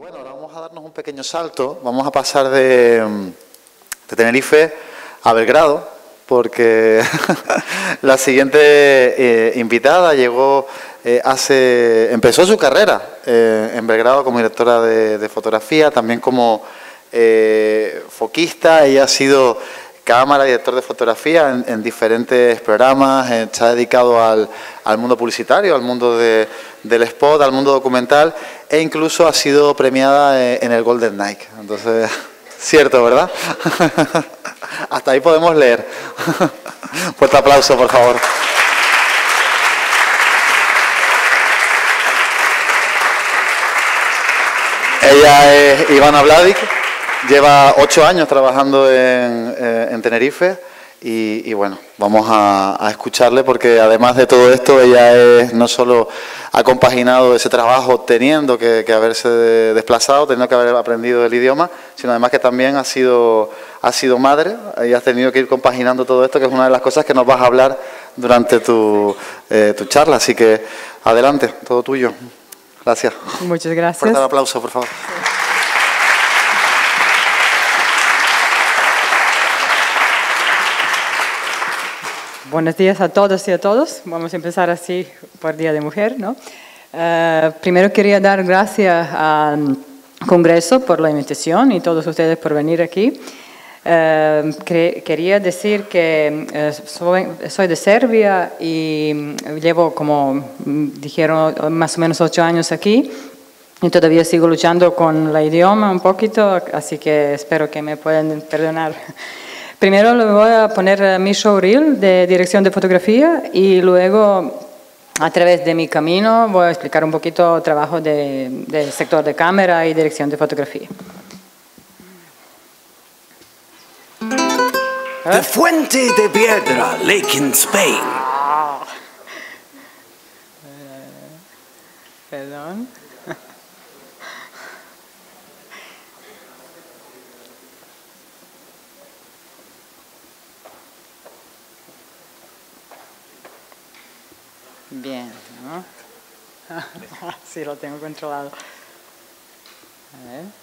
bueno, ahora vamos a darnos un pequeño salto. Vamos a pasar de Tenerife a Belgrado, porque la siguiente invitada empezó su carrera en Belgrado como directora de fotografía, también como foquista. Ella ha sido cámara, director de fotografía en diferentes programas, se ha dedicado al mundo publicitario, al mundo del spot, al mundo documental, e incluso ha sido premiada en el Golden Nike. Entonces, cierto, ¿verdad? Hasta ahí podemos leer. Fuerte aplauso, por favor. Ella es Ivana Vladic, lleva 8 años trabajando en Tenerife y bueno, vamos a escucharle, porque además de todo esto ella no solo ha compaginado ese trabajo teniendo que haberse desplazado, teniendo que haber aprendido el idioma, sino además que también ha sido madre y has tenido que ir compaginando todo esto, que es una de las cosas que nos vas a hablar durante tu charla. Así que adelante, todo tuyo. Gracias. Muchas gracias. Fuerte el aplauso, por favor. Buenos días a todos y a todos. Vamos a empezar así por Día de Mujer, ¿no? Primero quería dar gracias al Congreso por la invitación y todos ustedes por venir aquí. Quería decir que soy de Serbia y llevo, como dijeron, más o menos 8 años aquí y todavía sigo luchando con el idioma un poquito, así que espero que me puedan perdonar. Primero le voy a poner mi showreel de dirección de fotografía y luego, a través de mi camino, voy a explicar un poquito el trabajo del sector de cámara y dirección de fotografía. The Fuente de Piedra, Lake in Spain. Perdón. Bien, ¿no? Sí, lo tengo controlado. A ver.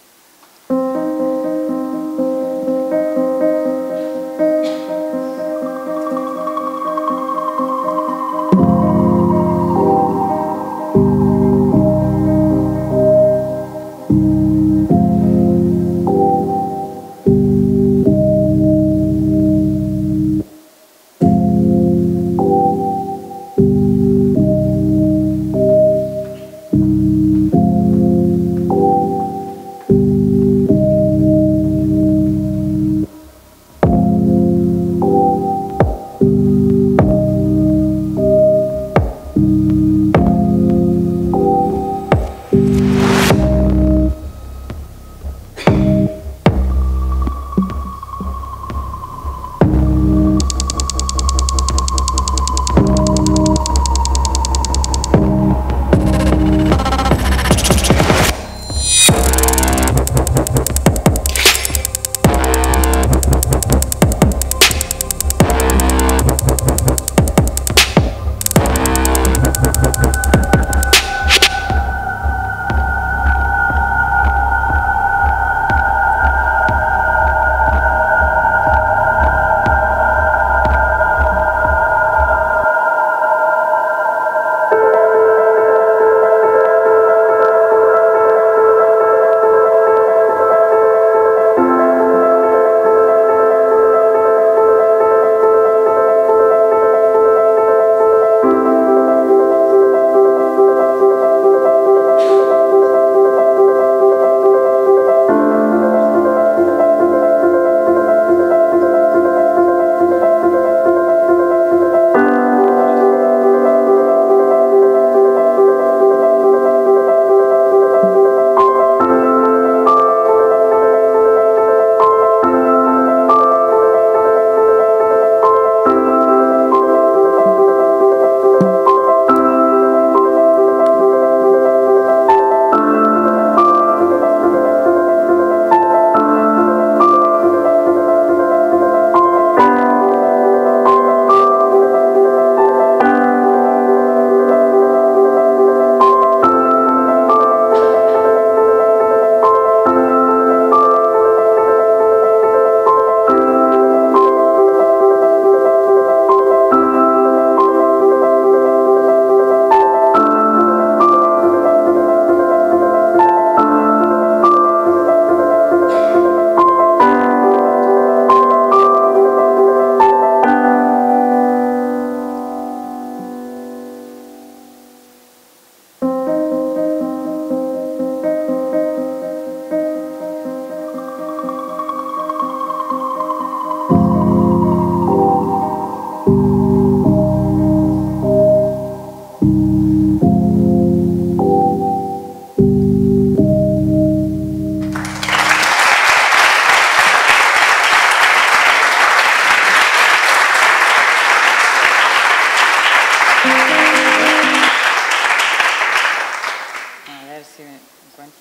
si me encuentro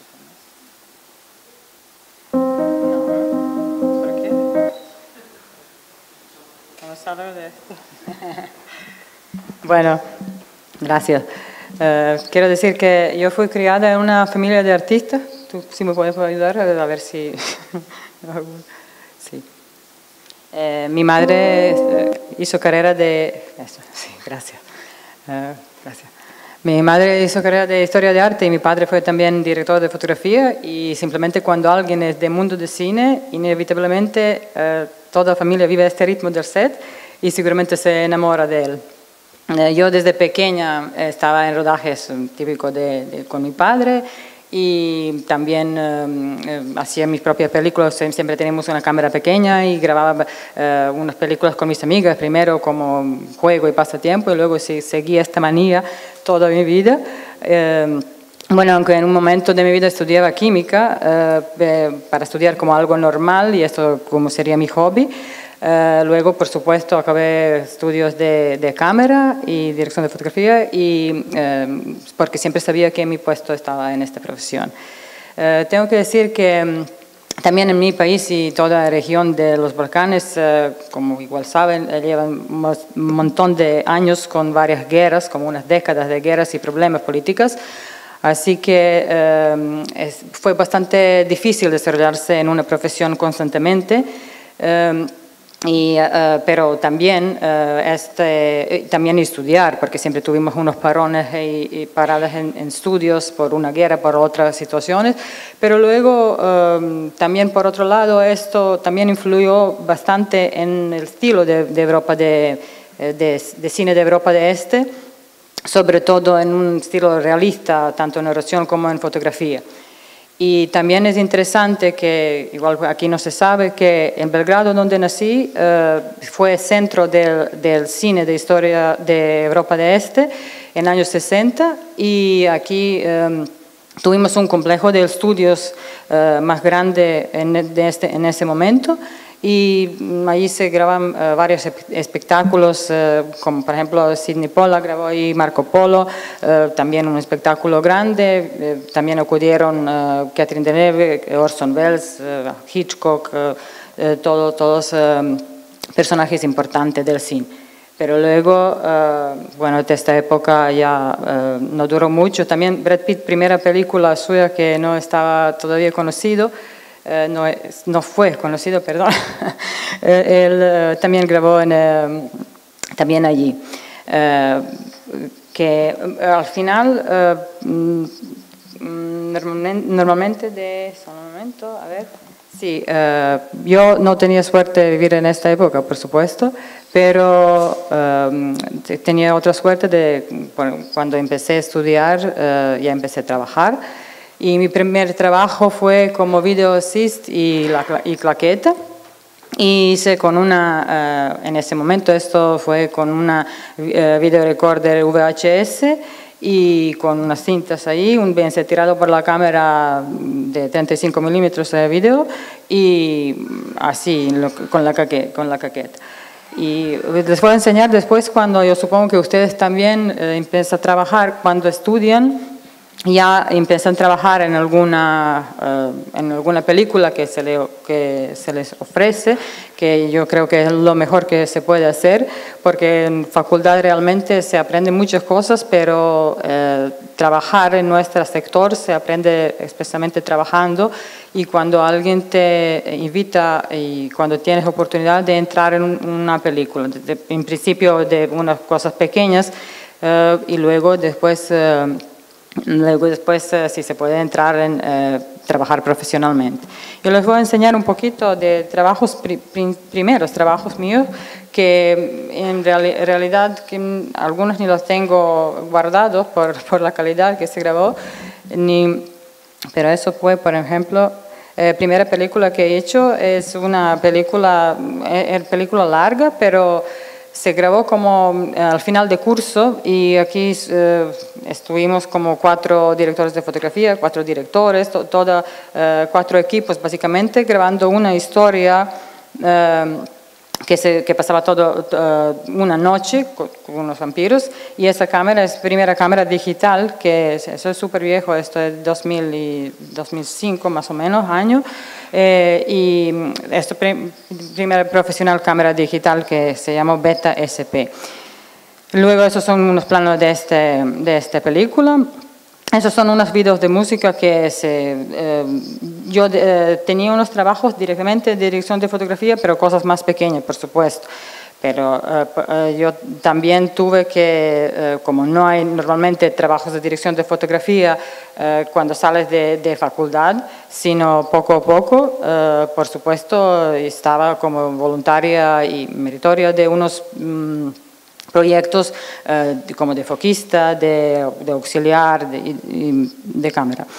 con eso. No, ¿por qué? Vamos a hablar de esto. Bueno, gracias. Quiero decir que yo fui criada en una familia de artistas. ¿Tú sí me puedes ayudar a ver si...? Sí. Mi madre hizo carrera de... Eso, sí, gracias. Gracias. Mi madre hizo carrera de historia de arte y mi padre fue también director de fotografía, y simplemente cuando alguien es del mundo del cine, inevitablemente toda la familia vive este ritmo del set y seguramente se enamora de él. Yo desde pequeña estaba en rodajes típicos con mi padre, y también hacía mis propias películas. Siempre teníamos una cámara pequeña y grababa unas películas con mis amigas, primero como juego y pasatiempo, y luego seguía esta manía toda mi vida. Bueno, aunque en un momento de mi vida estudiaba química para estudiar como algo normal, y esto como sería mi hobby. Luego, por supuesto, acabé estudios de cámara y dirección de fotografía, y porque siempre sabía que mi puesto estaba en esta profesión. Tengo que decir que también en mi país y toda la región de los Balcanes, como igual saben, llevan un montón de años con varias guerras, como unas décadas de guerras y problemas políticos. Así que fue bastante difícil desarrollarse en una profesión constantemente. Pero también, también estudiar, porque siempre tuvimos unos parones y paradas en estudios por una guerra, por otras situaciones. Pero luego, también por otro lado, esto también influyó bastante en el estilo de Europa, de cine de Europa de Este, sobre todo en un estilo realista, tanto en narración como en fotografía. Y también es interesante que, igual aquí no se sabe, que en Belgrado, donde nací, fue centro del cine de historia de Europa de Este en los años 60, y aquí tuvimos un complejo de estudios más grande en ese momento, y allí se graban varios espectáculos, como por ejemplo Sidney Pollack grabó ahí Marco Polo, también un espectáculo grande. También acudieron Catherine Deneuve, Orson Welles, Hitchcock, todos personajes importantes del cine. Pero luego, bueno, de esta época ya no duró mucho. También Brad Pitt, primera película suya que no estaba todavía conocido, no fue conocido, perdón. Él también grabó también allí. Que al final, normalmente solo un momento, a ver. Sí, yo no tenía suerte de vivir en esta época, por supuesto, pero tenía otra suerte cuando empecé a estudiar, ya empecé a trabajar. Y mi primer trabajo fue como video assist y claqueta. Y hice con en ese momento esto fue con una video recorder VHS y con unas cintas ahí, un bien tirado por la cámara de 35 milímetros de video, y así con la caqueta. Y les voy a enseñar después, cuando yo supongo que ustedes también empiezan a trabajar, cuando estudian, ya empiezan a trabajar en alguna película que se les ofrece, que yo creo que es lo mejor que se puede hacer, porque en facultad realmente se aprenden muchas cosas, pero trabajar en nuestro sector se aprende especialmente trabajando, y cuando alguien te invita y cuando tienes oportunidad de entrar en una película, en principio de unas cosas pequeñas, y luego después sí se puede entrar en trabajar profesionalmente. Yo les voy a enseñar un poquito de primeros trabajos míos, que en realidad que algunos ni los tengo guardados por la calidad que se grabó, pero eso fue, por ejemplo, primera película que he hecho. Es una película larga, pero se grabó como al final de curso, y aquí estuvimos como 4 directores de fotografía, 4 directores, 4 equipos básicamente, grabando una historia que pasaba todo una noche con unos vampiros, y esa cámara es primera cámara digital, eso es súper viejo, esto es 2000 y 2005 más o menos año, y esto primera profesional cámara digital que se llamó Beta SP. Luego esos son unos planos de esta película. Esos son unos vídeos de música que yo tenía unos trabajos directamente de dirección de fotografía, pero cosas más pequeñas, por supuesto. Pero yo también tuve que, como no hay normalmente trabajos de dirección de fotografía cuando sales de facultad, sino poco a poco, por supuesto, estaba como voluntaria y meritoria de unos proyectos como de foquista, de auxiliar, de cámara.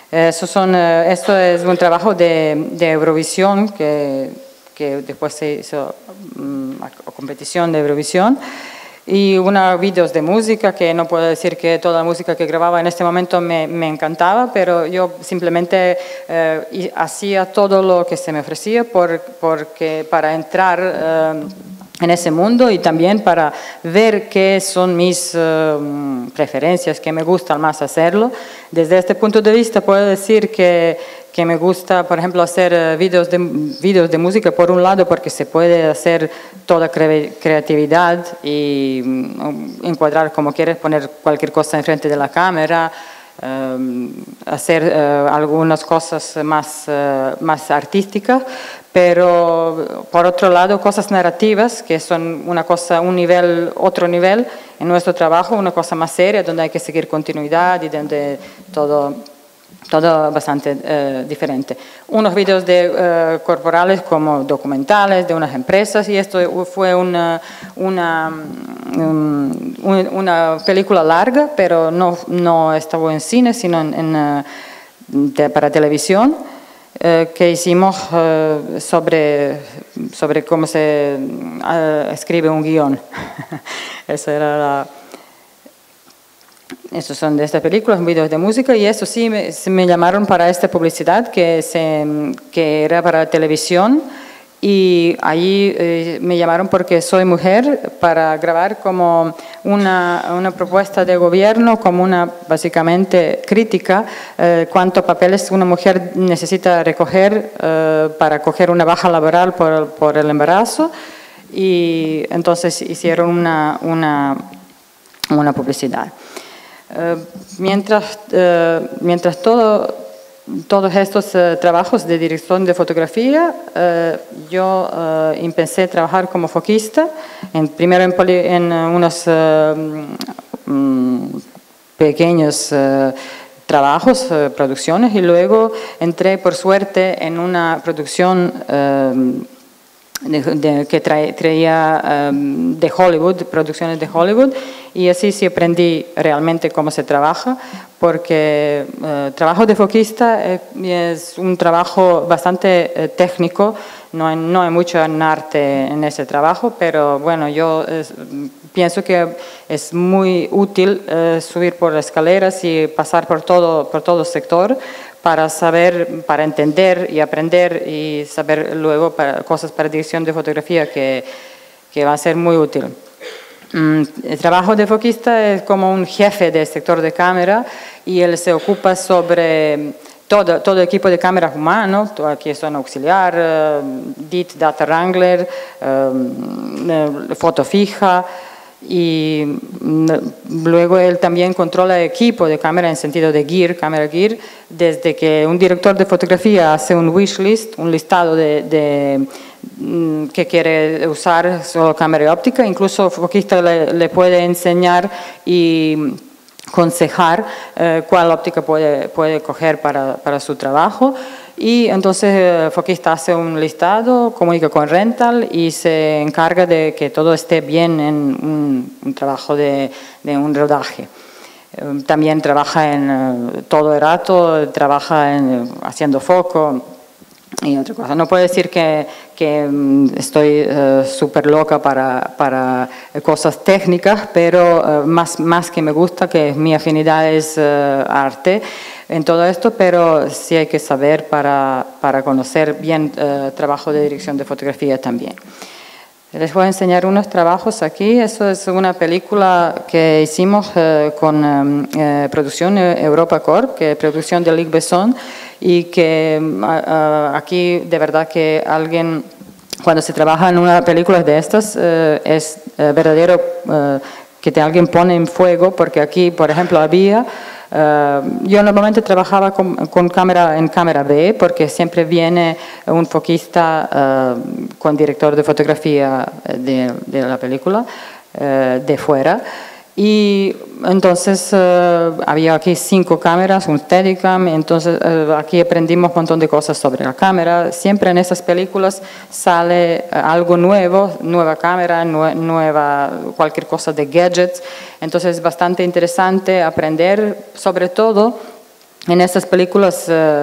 Esto es un trabajo de Eurovisión que después se hizo a competición de Eurovisión, y unos vídeos de música que no puedo decir que toda la música que grababa en este momento me encantaba, pero yo simplemente hacía todo lo que se me ofrecía porque para entrar en ese mundo y también para ver qué son mis preferencias, que me gusta más hacerlo. Desde este punto de vista puedo decir que me gusta, por ejemplo, hacer vídeos de música, por un lado, porque se puede hacer toda creatividad y encuadrar como quieres, poner cualquier cosa enfrente de la cámara, hacer algunas cosas más artísticas, pero por otro lado cosas narrativas que son otro nivel en nuestro trabajo, una cosa más seria donde hay que seguir continuidad y donde todo bastante diferente. Unos vídeos corporales como documentales de unas empresas, y esto fue una película larga, pero no estaba en cine, sino para televisión, que hicimos sobre cómo se escribe un guión. Esos son de estas películas, vídeos de música, y eso sí, me llamaron para esta publicidad que era para televisión, y allí me llamaron porque soy mujer, para grabar como una propuesta de gobierno, como básicamente crítica, cuántos papeles una mujer necesita recoger para coger una baja laboral por el embarazo, y entonces hicieron una publicidad. Mientras todos estos trabajos de dirección de fotografía, yo empecé a trabajar como foquista, primero en unos pequeños trabajos, producciones, y luego entré por suerte en una producción que traía de Hollywood, producciones de Hollywood, y así sí aprendí realmente cómo se trabaja, porque trabajo de foquista es un trabajo bastante técnico, no hay mucho arte en ese trabajo, pero bueno, yo pienso que es muy útil subir por escaleras y pasar por todo sector, para saber, para entender y aprender y saber luego cosas para dirección de fotografía que va a ser muy útil. El trabajo de foquista es como un jefe del sector de cámara, y él se ocupa sobre todo equipo de cámaras humano, aquí son auxiliar, DIT, Data Wrangler, foto fija, y luego él también controla equipo de cámara en sentido de cámara gear, desde que un director de fotografía hace un wish list, un listado que quiere usar solo cámara óptica, incluso el foquista le puede enseñar y aconsejar cuál óptica puede coger para su trabajo. Y entonces el foquista hace un listado, comunica con Rental y se encarga de que todo esté bien en un trabajo de un rodaje. También trabaja en todo el rato, trabaja haciendo foco y otra cosa. No puedo decir que estoy súper loca para cosas técnicas, pero más que me gusta, que mi afinidad es arte en todo esto, pero sí hay que saber para conocer bien trabajo de dirección de fotografía también. Les voy a enseñar unos trabajos aquí. Eso es una película que hicimos con producción Europa Corp, que es producción de Luc Besson, y que aquí de verdad que alguien, cuando se trabaja en una película de estas, es verdadero que alguien pone en fuego, porque aquí, por ejemplo, había... yo normalmente trabajaba con cámara en cámara B porque siempre viene un foquista con director de fotografía de la película de fuera, y entonces había aquí 5 cámaras, un Steadicam, entonces aquí aprendimos un montón de cosas sobre la cámara. Siempre en esas películas sale algo nuevo, nueva cámara, nueva cualquier cosa de gadgets, entonces es bastante interesante aprender, sobre todo en estas películas,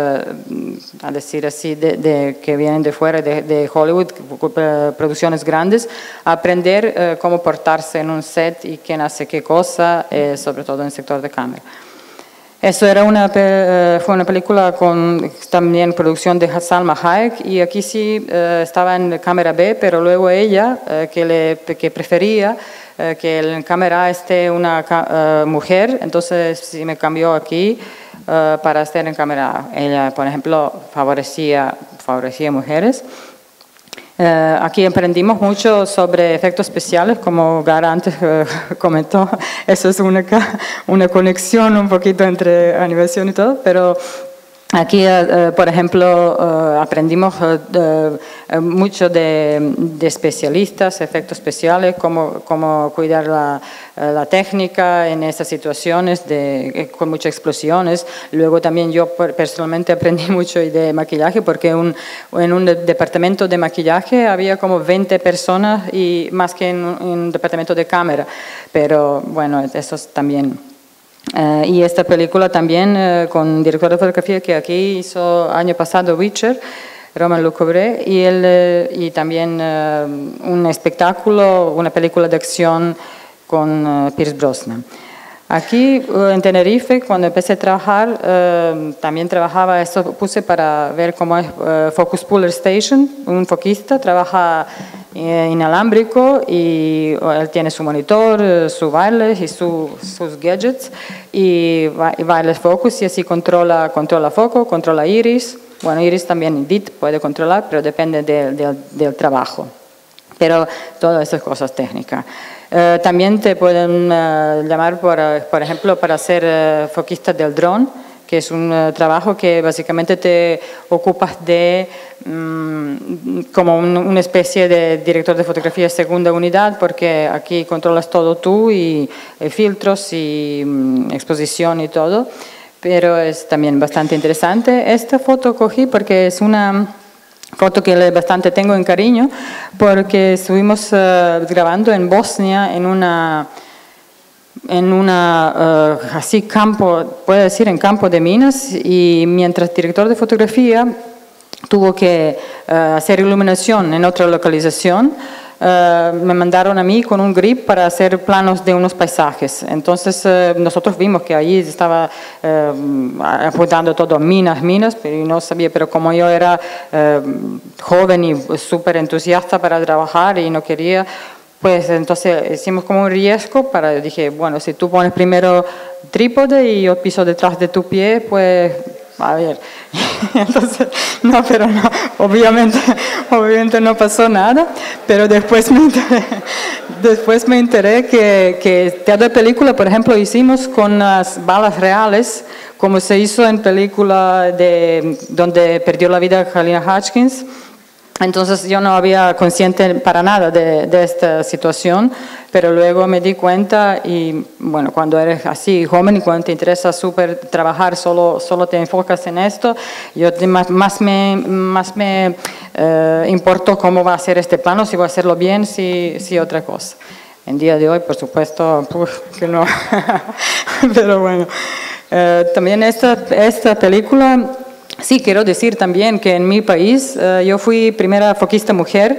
a decir así, que vienen de fuera, de Hollywood, producciones grandes, aprender cómo portarse en un set y quién hace qué cosa, sobre todo en el sector de cámara. Eso era fue una película con también producción de Salma Hayek, y aquí sí estaba en cámara B, pero luego ella, que prefería que en cámara A esté una mujer, entonces sí me cambió aquí para estar en cámara A. Ella, por ejemplo, favorecía mujeres. Aquí aprendimos mucho sobre efectos especiales, como Gara antes comentó. Eso es una conexión un poquito entre animación y todo, pero aquí, por ejemplo, aprendimos mucho de especialistas, efectos especiales, cómo cuidar la técnica en estas situaciones con muchas explosiones. Luego también yo personalmente aprendí mucho de maquillaje, porque en un departamento de maquillaje había como 20 personas, y más que en un departamento de cámara. Pero bueno, eso es también... y esta película también con director de fotografía que aquí hizo año pasado Witcher, Roman Lucobre, y también un espectáculo, una película de acción con Pierce Brosnan. Aquí en Tenerife, cuando empecé a trabajar, también trabajaba, esto puse para ver cómo es Focus Puller Station, un foquista, trabaja inalámbrico, y él tiene su monitor, su wireless y sus gadgets, y wireless focus, y así controla foco, controla iris. Bueno, iris también DIT puede controlar, pero depende del trabajo. Pero todas esas cosas técnicas. También te pueden llamar, por ejemplo, para ser foquista del dron, que es un trabajo que básicamente te ocupas de como una especie de director de fotografía segunda unidad, porque aquí controlas todo tú, y filtros y exposición y todo, pero es también bastante interesante. Esta foto cogí porque es una foto que bastante tengo en cariño, porque estuvimos grabando en Bosnia en así campo, puede decir en campo de minas, y mientras director de fotografía tuvo que hacer iluminación en otra localización, me mandaron a mí con un grip para hacer planos de unos paisajes. Entonces nosotros vimos que allí estaba apuntando todo minas, pero no sabía, pero como yo era joven y súper entusiasta para trabajar y no quería, pues entonces hicimos como un riesgo dije, bueno, si tú pones primero trípode y yo piso detrás de tu pie, pues a ver. Entonces, pero no, obviamente no pasó nada, pero después me enteré que teatro de película, por ejemplo, hicimos con las balas reales, como se hizo en película donde perdió la vida Halina Hutchins. Entonces yo no había consciente para nada de esta situación, pero luego me di cuenta, y bueno, cuando eres así joven y cuando te interesa súper trabajar, solo te enfocas en esto, más me importó cómo va a ser este plano, si va a hacerlo bien, si otra cosa. En día de hoy, por supuesto, que no, pero bueno. También esta película... Sí, quiero decir también que en mi país yo fui primera foquista mujer,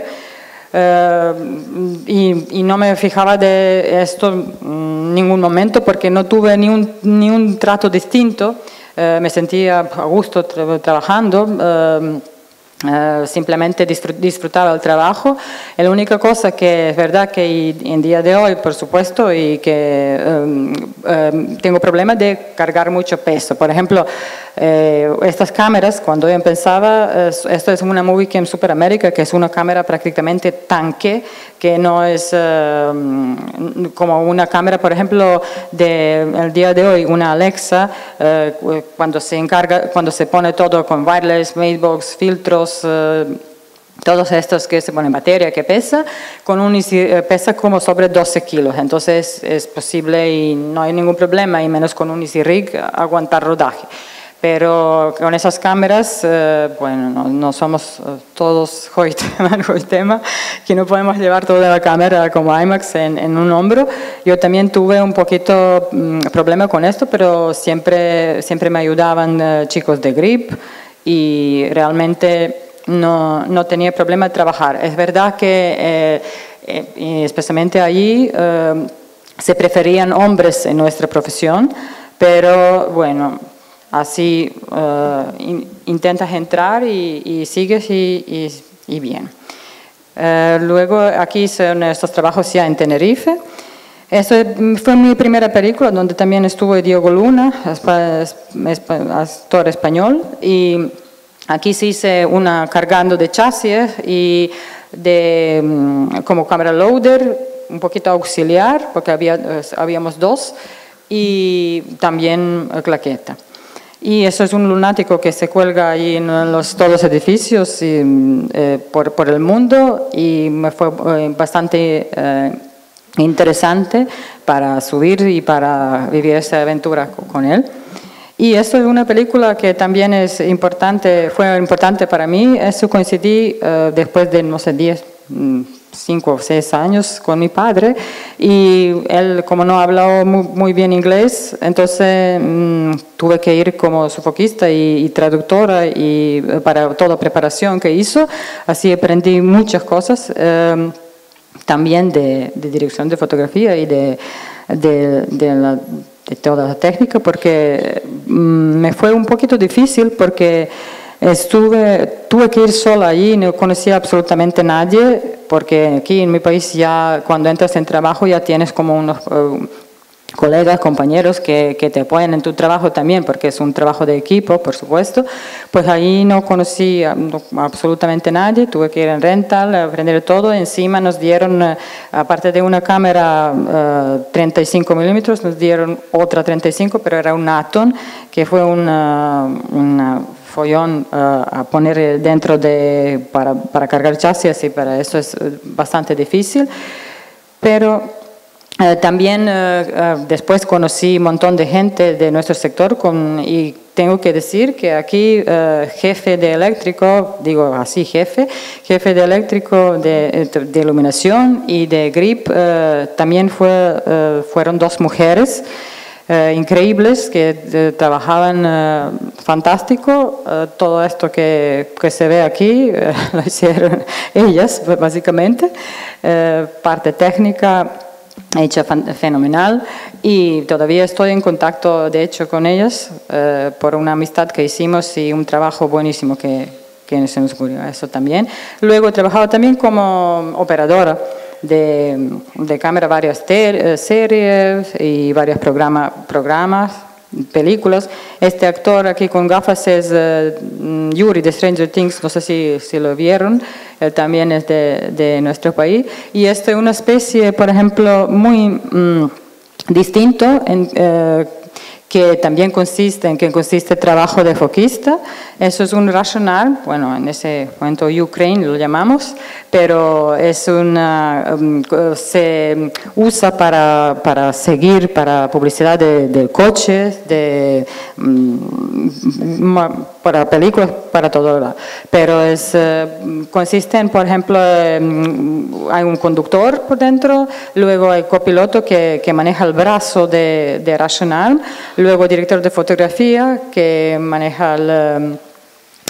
y no me fijaba de esto en ningún momento, porque no tuve ni un trato distinto. Me sentía a gusto trabajando, simplemente disfrutaba el trabajo. La única cosa que es verdad que en día de hoy, por supuesto, y que tengo problemas de cargar mucho peso. Por ejemplo, estas cámaras, cuando yo empezaba, esto es una Movicam Super America, que es una cámara prácticamente tanque, que no es como una cámara, por ejemplo, el día de hoy, una Alexa, cuando se pone todo con wireless, Matebox, filtros, todos estos que se ponen batería, que pesa pesa como sobre 12 kilos, entonces es posible y no hay ningún problema, y menos con un Easy Rig, aguantar rodaje. Pero con esas cámaras, bueno, no somos todos tema, que no podemos llevar toda la cámara como IMAX en un hombro. Yo también tuve un poquito problema con esto, pero siempre me ayudaban chicos de grip y realmente no tenía problema de trabajar. Es verdad que especialmente allí se preferían hombres en nuestra profesión, pero bueno, así intentas entrar y sigues y bien. Luego aquí son estos trabajos ya en Tenerife. Esto fue mi primera película donde también estuvo Diego Luna, actor español, y aquí se hice una cargando de chasis y como cámara loader, un poquito auxiliar, porque habíamos dos, y también claqueta. Y eso es un lunático que se cuelga ahí en todos los edificios por el mundo, y me fue bastante interesante para subir y para vivir esa aventura con él. Y esto es una película que también fue importante para mí. Eso coincidí después de, no sé, 5 o 6 años con mi padre, y él, como no hablaba muy bien inglés, entonces tuve que ir como sofoquista y traductora, y para toda preparación que hizo, así aprendí muchas cosas, también de dirección de fotografía y de toda la técnica, porque me fue un poquito difícil porque tuve que ir sola allí, no conocía absolutamente a nadie, porque aquí en mi país ya cuando entras en trabajo ya tienes como unos colegas, compañeros que te apoyan en tu trabajo también, porque es un trabajo de equipo, por supuesto. Pues ahí no conocí absolutamente nadie, tuve que ir en rental, aprender todo. Encima nos dieron, aparte de una cámara 35 milímetros, nos dieron otra 35, pero era un Aton, que fue una follón a poner dentro para cargar chasis, y para eso es bastante difícil. Pero también después conocí un montón de gente de nuestro sector y tengo que decir que aquí jefe de eléctrico, digo así jefe de eléctrico de iluminación y de grip, también fueron 2 mujeres increíbles que trabajaban fantástico. Todo esto que se ve aquí lo hicieron ellas básicamente, parte técnica hecha fenomenal, y todavía estoy en contacto de hecho con ellas por una amistad que hicimos y un trabajo buenísimo que se nos ocurrió, eso también. Luego he trabajado también como operadora de cámara, varias series y varios programas, películas. Este actor aquí con gafas es Yuri de Stranger Things, no sé si lo vieron, él también es de nuestro país, y esto es una especie, por ejemplo, muy distinto que también consiste trabajo de foquista. Eso es un racional, bueno, en ese momento Ukraine lo llamamos, pero se usa para seguir, para publicidad de coches, para películas, para todo. Pero consiste en, por ejemplo, hay un conductor por dentro, luego hay copiloto que maneja el brazo de racional, luego director de fotografía que maneja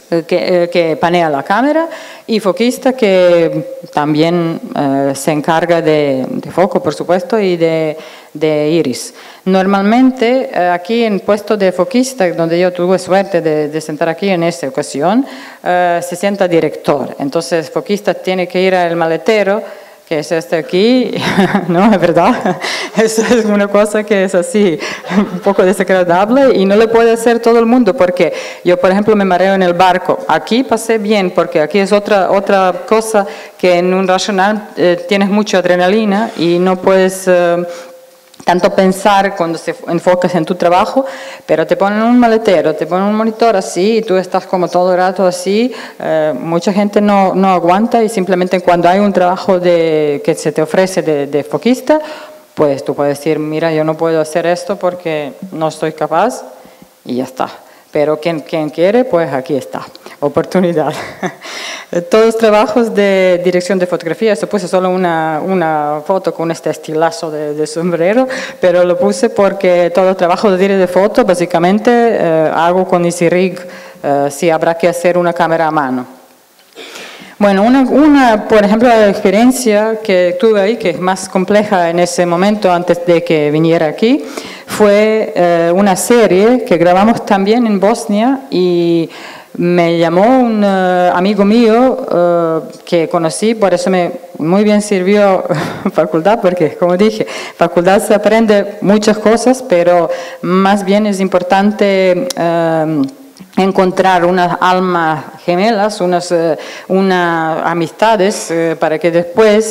que panea la cámara, y foquista que también se encarga de foco, por supuesto, y de iris. Normalmente aquí en puesto de foquista, donde yo tuve suerte de sentar aquí en esta ocasión, se sienta director. Entonces foquista tiene que ir al maletero, que es este aquí, no, es verdad, eso es una cosa que es así, un poco desagradable y no le puede hacer todo el mundo, porque yo, por ejemplo, me mareo en el barco. Aquí pasé bien, porque aquí es otra cosa que en un racional tienes mucha adrenalina y no puedes tanto pensar cuando te enfocas en tu trabajo, pero te ponen un maletero, te ponen un monitor así y tú estás como todo el rato así. Mucha gente no aguanta y simplemente cuando hay un trabajo que se te ofrece de foquista, pues tú puedes decir, mira, yo no puedo hacer esto porque no estoy capaz y ya está. Pero quien quiere, pues aquí está, oportunidad. Todos los trabajos de dirección de fotografía, eso puse solo una foto con este estilazo de sombrero, pero lo puse porque todo el trabajo de dirección de foto básicamente hago con EasyRig, si habrá que hacer una cámara a mano. Bueno, por ejemplo, la experiencia que tuve ahí, que es más compleja en ese momento antes de que viniera aquí, fue una serie que grabamos también en Bosnia y me llamó un amigo mío que conocí, por eso me muy bien sirvió facultad, porque como dije, facultad se aprende muchas cosas, pero más bien es importante encontrar unas almas gemelas, unas amistades para que después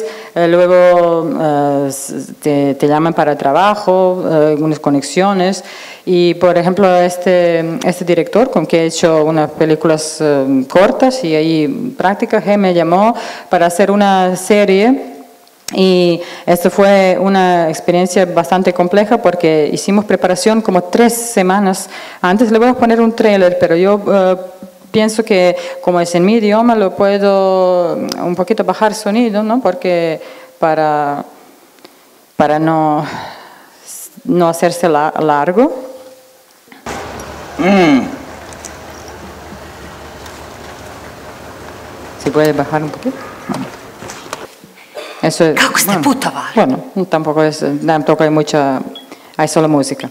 luego te llamen para trabajo, unas conexiones. Y por ejemplo este director con que he hecho unas películas cortas y ahí prácticas, me llamó para hacer una serie. Y esto fue una experiencia bastante compleja porque hicimos preparación como 3 semanas antes. Le voy a poner un trailer, pero yo pienso que como es en mi idioma lo puedo un poquito bajar sonido, ¿no? Porque para no hacerse largo. ¿Se puede bajar un poquito? Eso es, bueno, tampoco hay mucha, hay solo música.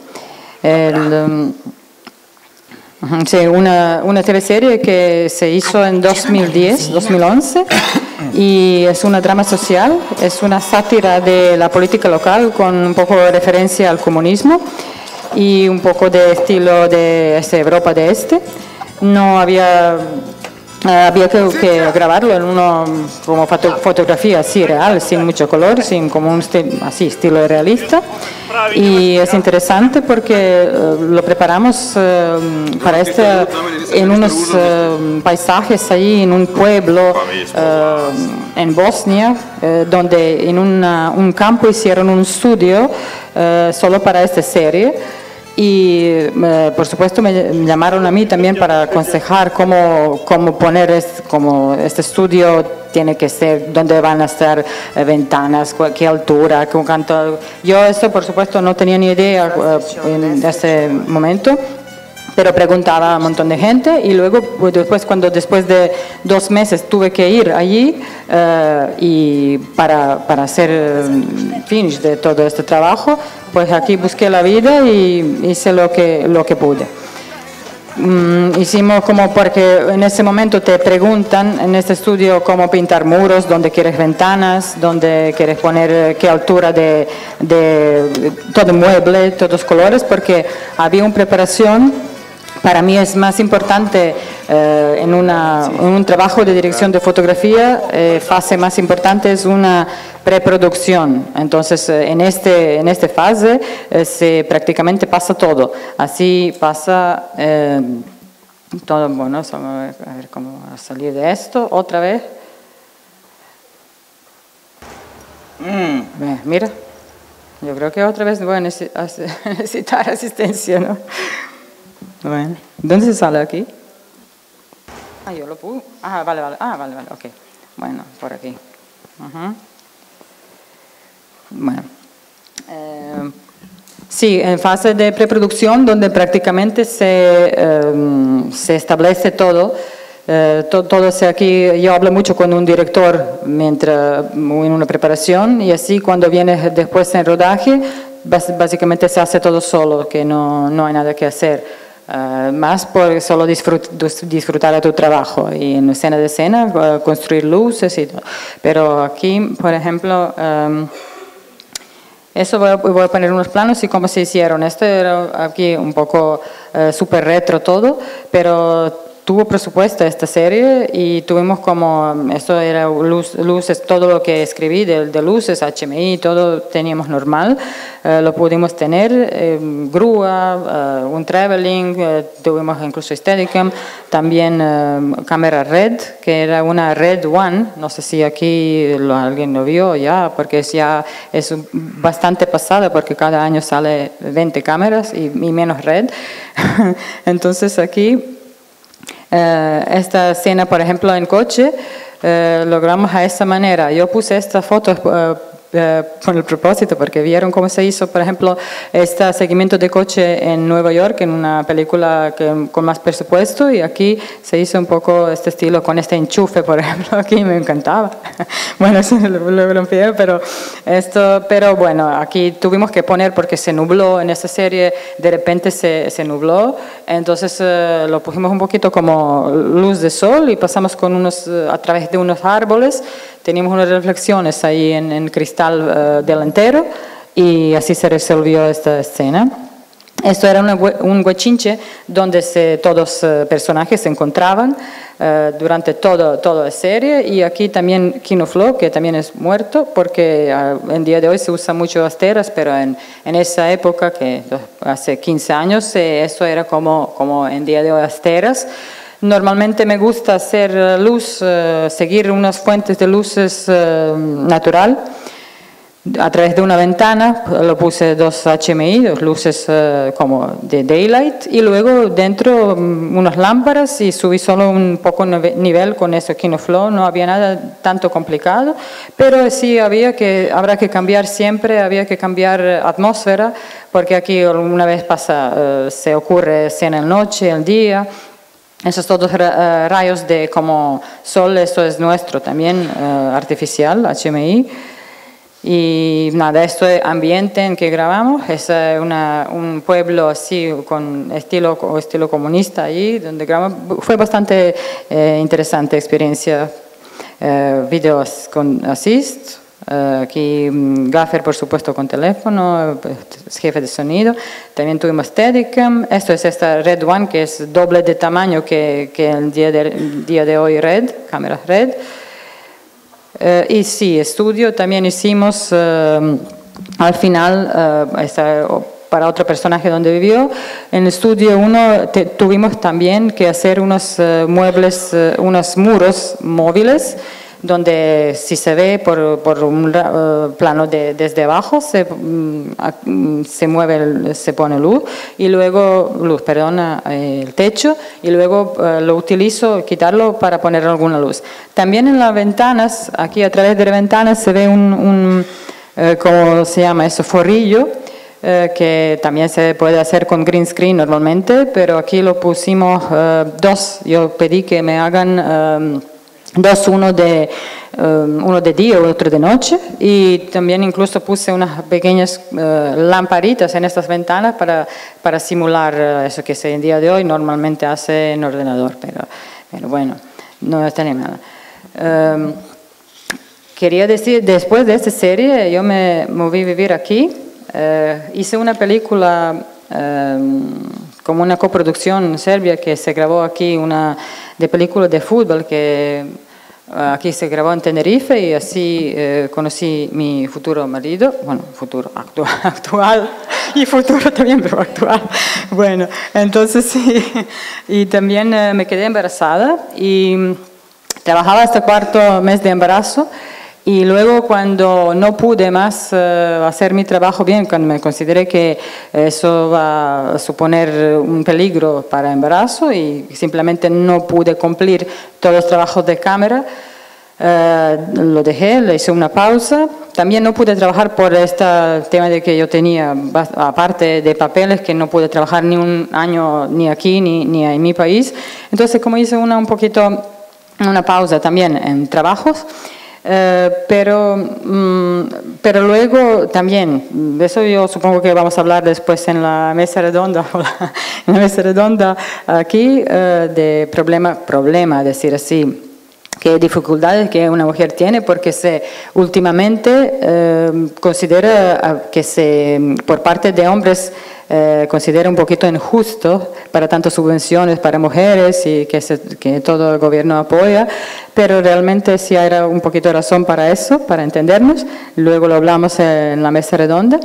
Sí, una teleserie que se hizo en 2010, 2011, y es una drama social, es una sátira de la política local con un poco de referencia al comunismo y un poco de estilo de Europa de Este. No había que grabarlo en como fotografía así real, sin mucho color, sin como un estilo realista. Y es interesante porque lo preparamos para en unos paisajes ahí en un pueblo en Bosnia, donde en un campo hicieron un estudio solo para esta serie. Y por supuesto me llamaron a mí también para aconsejar cómo poner este estudio tiene que ser, dónde van a estar ventanas, qué altura, qué canto. Yo eso por supuesto no tenía ni idea en ese momento, pero preguntaba a un montón de gente y luego después de 2 meses tuve que ir allí y para hacer finish de todo este trabajo, pues aquí busqué la vida y hice lo que pude. Hicimos como porque en ese momento te preguntan en este estudio cómo pintar muros, dónde quieres ventanas, dónde quieres poner qué altura de todo mueble, todos los colores, porque había una preparación. Para mí es más importante en un trabajo de dirección de fotografía, fase más importante es una preproducción. Entonces en esta fase prácticamente pasa todo. Así pasa todo. Bueno, a ver cómo salir de esto otra vez. Mira, yo creo que otra vez voy a necesitar asistencia, ¿no? Bueno, ¿dónde se sale aquí? Yo lo puse. Vale. Vale, ok. Bueno, por aquí. Bueno. Sí, en fase de preproducción, donde prácticamente se establece todo, Todo sea aquí, yo hablo mucho con un director mientras en una preparación y así cuando viene después en rodaje, básicamente se hace todo solo, que no hay nada que hacer. Más por solo disfrutar de tu trabajo y en escena de escena construir luces y todo. Pero aquí, por ejemplo, eso voy a poner unos planos y cómo se hicieron. Esto era aquí un poco súper retro todo, pero tuvo presupuesto esta serie y tuvimos como, esto era luces, todo lo que escribí de luces, HMI, todo teníamos normal, lo pudimos tener, grúa, un traveling, tuvimos incluso Steadicam, también cámara Red, que era una Red One, no sé si aquí alguien lo vio ya, porque es bastante pasada, porque cada año sale 20 cámaras y menos Red, entonces aquí... esta escena, por ejemplo, en coche, logramos a esa manera. Yo puse esta foto con el propósito, porque vieron cómo se hizo, por ejemplo, este seguimiento de coche en Nueva York, en una película con más presupuesto, y aquí se hizo un poco este estilo con este enchufe, por ejemplo, aquí me encantaba. Bueno, eso lo rompí, pero bueno, aquí tuvimos que poner porque se nubló en esa serie, de repente se nubló, entonces lo pusimos un poquito como luz de sol y pasamos a través de unos árboles. Teníamos unas reflexiones ahí en cristal delantero y así se resolvió esta escena. Esto era un huachinche donde todos los personajes se encontraban durante toda la serie, y aquí también Kino Flo, que también es muerto, porque en día de hoy se usa mucho asteras, pero en esa época, que hace 15 años, eso era como en día de hoy asteras. Normalmente me gusta hacer luz, seguir unas fuentes de luces natural a través de una ventana. Lo puse 2 HMI, 2 luces como de daylight, y luego dentro unas lámparas, y subí solo un poco nivel con eso Kino Flo. No había nada tanto complicado, pero sí habrá que cambiar siempre, había que cambiar atmósfera, porque aquí alguna vez se ocurre escena en noche, en día. Esos todos rayos de como sol, eso es nuestro también, artificial, HMI. Y nada, esto es ambiente en que grabamos, es un pueblo así con estilo comunista allí, donde grabamos. Fue bastante interesante experiencia. Videos con Assist. Aquí Gaffer, por supuesto, con teléfono, jefe de sonido. También tuvimos Steadicam. Esto es esta Red One, que es doble de tamaño que el día de hoy Red, cámara Red. Y sí, estudio también hicimos al final, para otro personaje donde vivió. En el estudio 1 tuvimos también que hacer unos muebles, unos muros móviles, donde si se ve por un plano desde abajo se mueve, se pone luz, el techo, y luego lo utilizo, quitarlo para poner alguna luz. También en las ventanas, aquí a través de las ventanas se ve ¿cómo se llama eso? Forrillo, que también se puede hacer con green screen normalmente, pero aquí lo pusimos 2. Yo pedí que me hagan 2, uno de día y otro de noche, y también incluso puse unas pequeñas lamparitas en estas ventanas para simular eso que en día de hoy normalmente hace en ordenador, pero bueno, no está ni nada. Quería decir, después de esta serie yo me moví a vivir aquí, hice una película como una coproducción en Serbia que se grabó aquí, una de película de fútbol que aquí se grabó en Tenerife, y así conocí mi futuro marido, bueno, futuro actual y futuro también, pero actual. Bueno, entonces sí, y también me quedé embarazada y trabajaba hasta el 4º mes de embarazo. Y luego cuando no pude más hacer mi trabajo bien, cuando me consideré que eso va a suponer un peligro para el embarazo y simplemente no pude cumplir todos los trabajos de cámara, Lo dejé, le hice una pausa. También no pude trabajar por este tema de que yo tenía, aparte de papeles, que no pude trabajar ni un año ni aquí ni en mi país. Entonces, como hice un poquito una pausa también en trabajos, pero luego también, de eso yo supongo que vamos a hablar después en la mesa redonda, en la mesa redonda aquí, de problema, decir así, qué dificultades que una mujer tiene, porque últimamente considera que por parte de hombres considera un poquito injusto para tantas subvenciones para mujeres y que todo el gobierno apoya, pero realmente sí hay un poquito de razón para eso, para entendernos. Luego lo hablamos en la mesa redonda.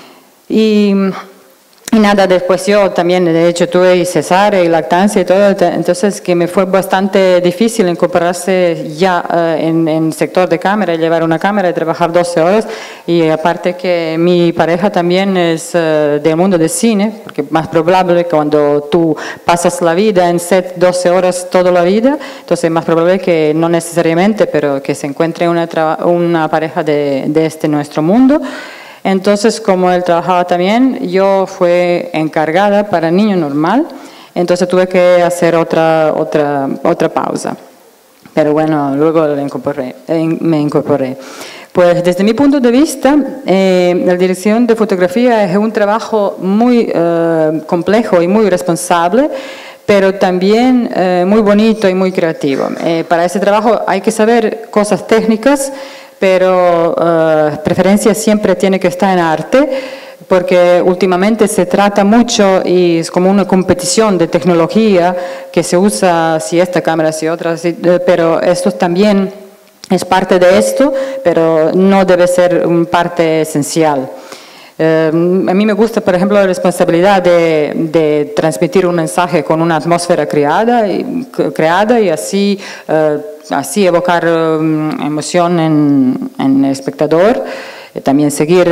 Y nada, después yo también, de hecho, tuve cesárea y lactancia y todo, entonces que me fue bastante difícil incorporarse ya en el sector de cámara, llevar una cámara y trabajar 12 horas. Y aparte que mi pareja también es del mundo del cine, porque más probable que cuando tú pasas la vida en set 12 horas toda la vida, entonces es más probable que no necesariamente, pero que se encuentre una pareja de nuestro mundo. Entonces, como él trabajaba también, yo fui encargada para niño normal, entonces tuve que hacer otra pausa. Pero bueno, luego me incorporé. Pues desde mi punto de vista, la dirección de fotografía es un trabajo muy complejo y muy responsable, pero también muy bonito y muy creativo. Para ese trabajo hay que saber cosas técnicas, pero preferencia siempre tiene que estar en arte, porque últimamente se trata mucho y es como una competición de tecnología que se usa si esta cámara, si otra, pero esto también es parte de esto, pero no debe ser una parte esencial. A mí me gusta, por ejemplo, la responsabilidad de transmitir un mensaje con una atmósfera creada y así evocar emoción en el espectador. También seguir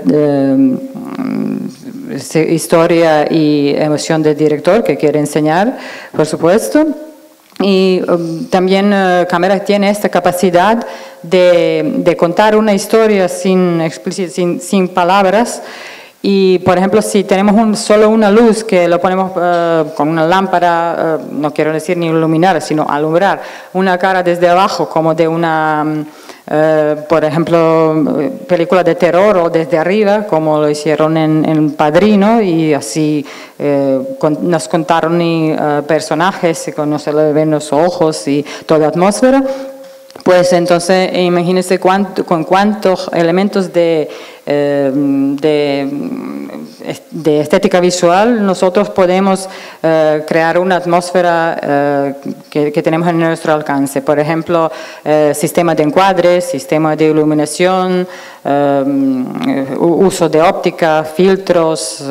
historia y emoción del director que quiere enseñar, por supuesto. Y también cámara tiene esta capacidad de contar una historia sin palabras. Y, por ejemplo, si tenemos solo una luz que lo ponemos con una lámpara, no quiero decir ni iluminar, sino alumbrar una cara desde abajo, como de una, por ejemplo, película de terror, o desde arriba, como lo hicieron en Padrino, y así nos contaron personajes, no se le ven los ojos y toda la atmósfera. Pues entonces imagínense con cuántos elementos de estética visual nosotros podemos crear una atmósfera que tenemos en nuestro alcance. Por ejemplo, sistema de encuadre, sistema de iluminación, uso de óptica, filtros,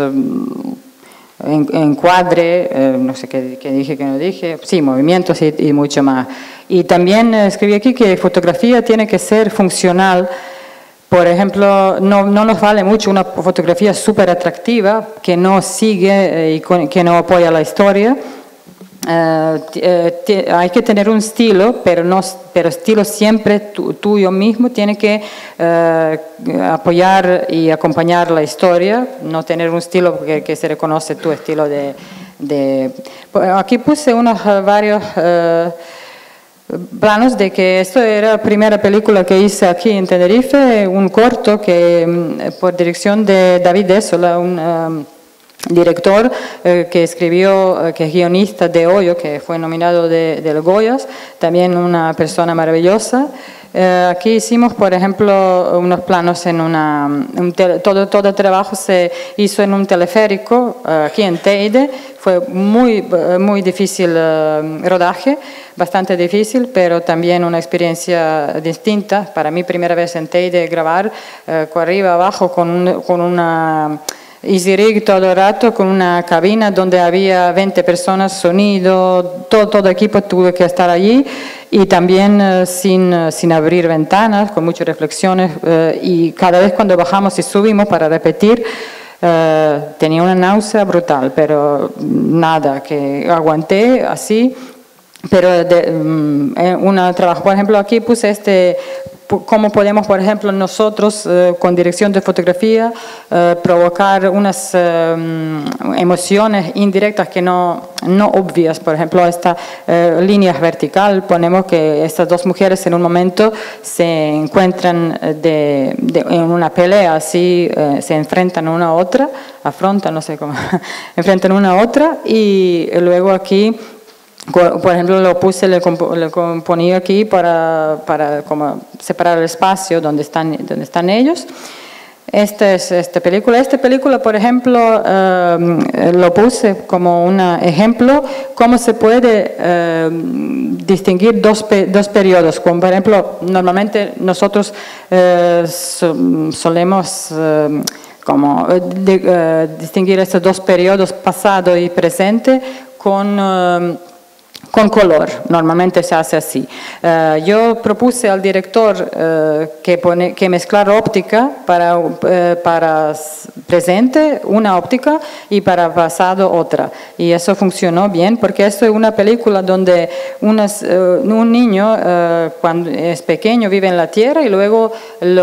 encuadre, no sé qué dije, qué no dije, sí, movimientos y mucho más. Y también escribí aquí que fotografía tiene que ser funcional. Por ejemplo, no nos vale mucho una fotografía súper atractiva que no sigue y que no apoya la historia. Hay que tener un estilo, pero estilo siempre tuyo mismo, tiene que apoyar y acompañar la historia, no tener un estilo que se reconoce tu estilo Aquí puse varios planos de que esto era la primera película que hice aquí en Tenerife, un corto que por dirección de David Desola, un director que escribió, que es guionista de Hoyo, que fue nominado de los Goyas, también una persona maravillosa. Aquí hicimos, por ejemplo, unos planos todo el trabajo se hizo en un teleférico aquí en Teide. Fue muy difícil rodaje, bastante difícil, pero también una experiencia distinta. Para mí, primera vez en Teide grabar, arriba abajo con una EasyRig todo el rato, con una cabina donde había 20 personas, sonido, todo equipo tuvo que estar allí, y también sin abrir ventanas, con muchas reflexiones, y cada vez cuando bajamos y subimos para repetir, tenía una náusea brutal, pero nada, que aguanté así. pero una trabajo, por ejemplo, aquí puse cómo podemos, por ejemplo, nosotros con dirección de fotografía provocar unas emociones indirectas que no obvias. Por ejemplo, esta línea vertical, ponemos que estas dos mujeres en un momento se encuentran en una pelea, así se enfrentan una a otra, afrontan, no sé cómo, enfrentan una a otra, y luego aquí, por ejemplo, lo componía aquí para como separar el espacio donde están ellos. Esta película, por ejemplo, lo puse como un ejemplo cómo se puede distinguir dos periodos. Como por ejemplo, normalmente nosotros solemos distinguir estos dos periodos, pasado y presente, con color. Normalmente se hace así. Yo propuse al director que mezclar óptica para presente, una óptica, y para pasado otra. Y eso funcionó bien, porque esto es una película donde un niño cuando es pequeño vive en la Tierra y luego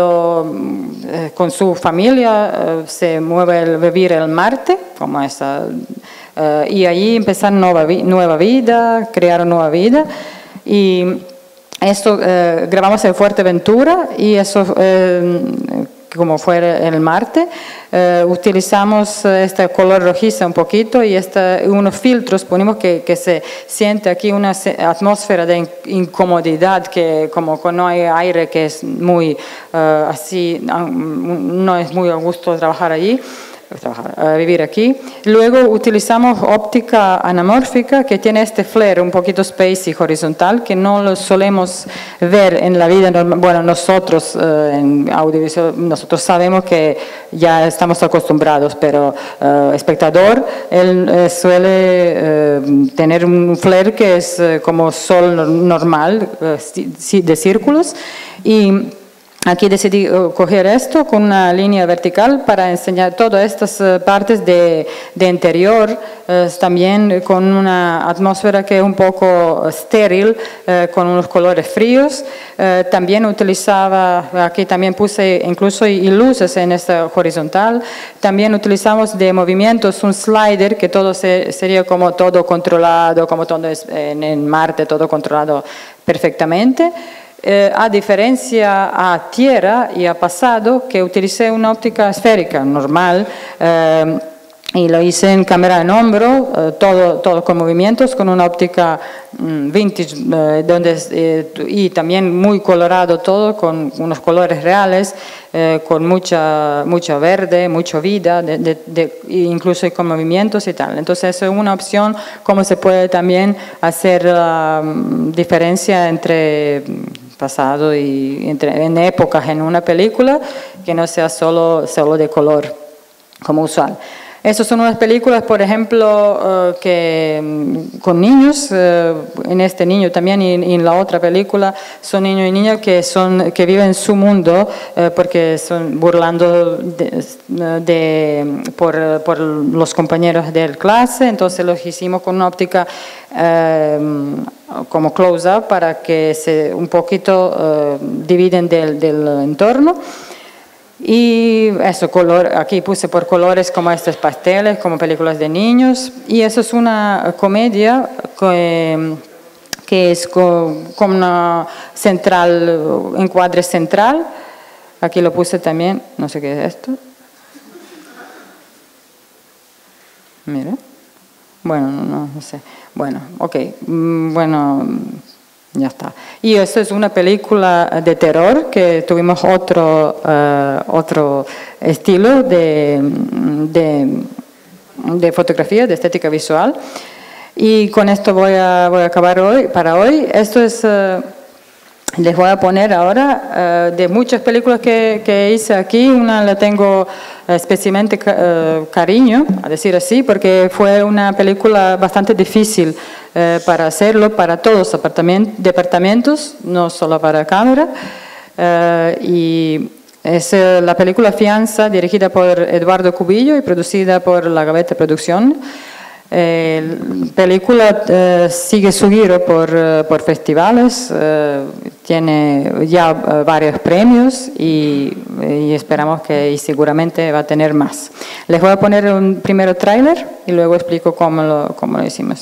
con su familia se mueve a vivir en Marte, como esa... y allí empezar nueva vida, crear nueva vida. Y esto grabamos en Fuerteventura, y eso como fue el Marte, utilizamos este color rojizo un poquito y unos filtros, ponemos que se siente aquí una atmósfera de incomodidad, que como no hay aire, que es muy así, no es muy a gusto trabajar allí. Vivir aquí. Luego utilizamos óptica anamórfica, que tiene este flare un poquito space y horizontal, que no lo solemos ver en la vida normal. Bueno, nosotros en audiovisual, nosotros sabemos que ya estamos acostumbrados, pero espectador, él suele tener un flare que es como sol normal, de círculos, y aquí decidí coger esto con una línea vertical para enseñar todas estas partes de interior, también con una atmósfera que es un poco estéril, con unos colores fríos. También utilizaba, aquí también puse incluso luces en esta horizontal. También utilizamos de movimientos un slider, que todo sería como todo controlado, como todo en Marte, todo controlado perfectamente. A diferencia a tierra y a pasado, que utilicé una óptica esférica normal, y lo hice en cámara en hombro, todo con movimientos, con una óptica vintage, y también muy colorado todo, con unos colores reales, con mucha verde, mucha vida, incluso con movimientos y tal. Entonces eso es una opción, cómo se puede también hacer la diferencia entre pasado y en épocas en una película, que no sea solo de color como usual. Estas son unas películas, por ejemplo, con niños, en este niño también, y en la otra película son niños y niñas que viven su mundo, porque son burlando por los compañeros de clase. Entonces los hicimos con una óptica como close-up, para que se un poquito dividen del entorno. Y eso, aquí puse por colores como estos pasteles, como películas de niños. Y eso es una comedia que es como una encuadre central. Aquí lo puse también, no sé qué es esto. Mira. Bueno, no sé. Bueno, ok. Bueno, ya está. Y esto es una película de terror, que tuvimos otro estilo de fotografía, de estética visual. Y con esto voy a acabar para hoy. Esto es... les voy a poner ahora de muchas películas que hice aquí. Una la tengo especialmente cariño, a decir así, porque fue una película bastante difícil para hacerlo para todos los departamentos, no solo para cámara. Y es la película Fianza, dirigida por Eduardo Cubillo y producida por La Gaveta Producción. La película sigue su giro por festivales, tiene ya varios premios y esperamos que y seguramente va a tener más. Les voy a poner un primero tráiler y luego explico cómo lo hicimos.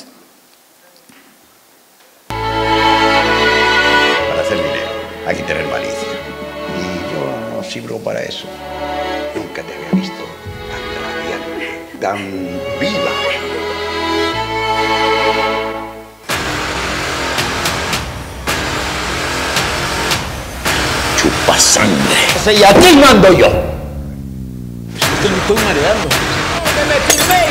Para hacer dinero hay que tener malicia. Y yo no sirvo para eso. Nunca te había visto tan radiante, tan viva. Chupa sangre. Y aquí mando yo. Es que me estoy mareando. ¡Me filméis!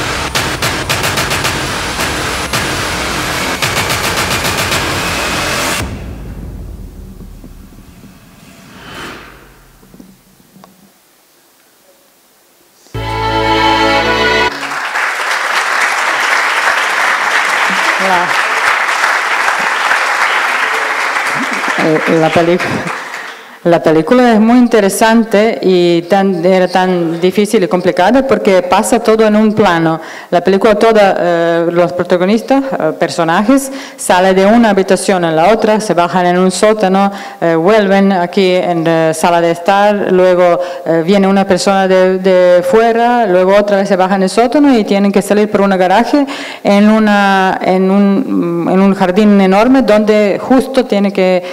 La película es muy interesante y era tan difícil y complicada porque pasa todo en un plano. La película toda, los protagonistas, personajes, salen de una habitación en la otra, se bajan en un sótano, vuelven aquí en la sala de estar, luego viene una persona de fuera, luego otra vez se bajan en el sótano y tienen que salir por un garaje en un jardín enorme donde justo tiene que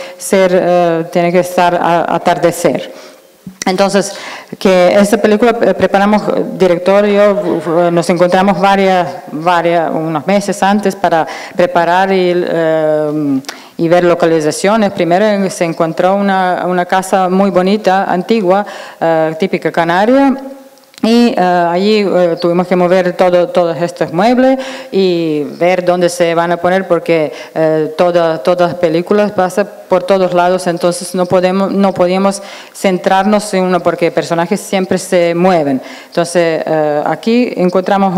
estar atardecer. Entonces, que esta película preparamos, director y yo nos encontramos unos meses antes para preparar y ver localizaciones. Primero se encontró una casa muy bonita, antigua, típica canaria. Y allí tuvimos que mover todos estos muebles y ver dónde se van a poner porque todas las películas pasan por todos lados, entonces no podíamos centrarnos en uno porque personajes siempre se mueven. Entonces aquí encontramos